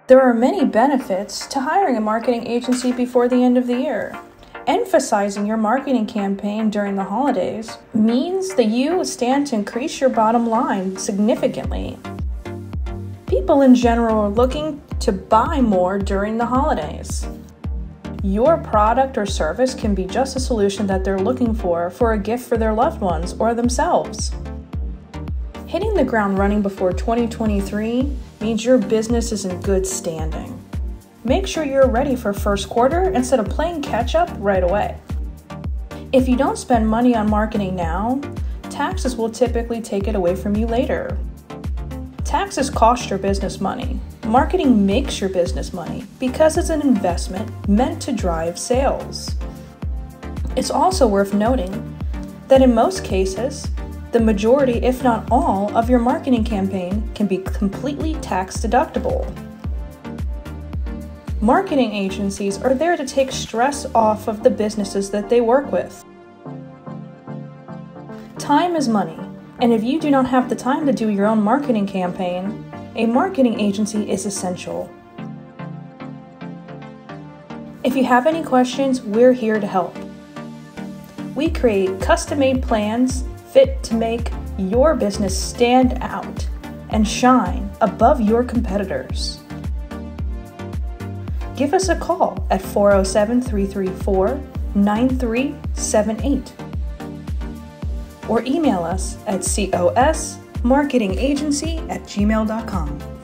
There are many benefits to hiring a marketing agency before the end of the year. Emphasizing your marketing campaign during the holidays means that you stand to increase your bottom line significantly. People in general are looking to buy more during the holidays. Your product or service can be just a solution that they're looking for a gift for their loved ones or themselves. Hitting the ground running before 2023 means your business is in good standing. Make sure you're ready for first quarter instead of playing catch up right away. If you don't spend money on marketing now, taxes will typically take it away from you later. Taxes cost your business money. Marketing makes your business money because it's an investment meant to drive sales. It's also worth noting that in most cases, the majority, if not all, of your marketing campaign can be completely tax deductible. Marketing agencies are there to take stress off of the businesses that they work with. Time is money, and if you do not have the time to do your own marketing campaign, a marketing agency is essential. If you have any questions, we're here to help. We create custom-made plans fit to make your business stand out and shine above your competitors. Give us a call at 407-334-9378 or email us at COSMarketingAgency@gmail.com.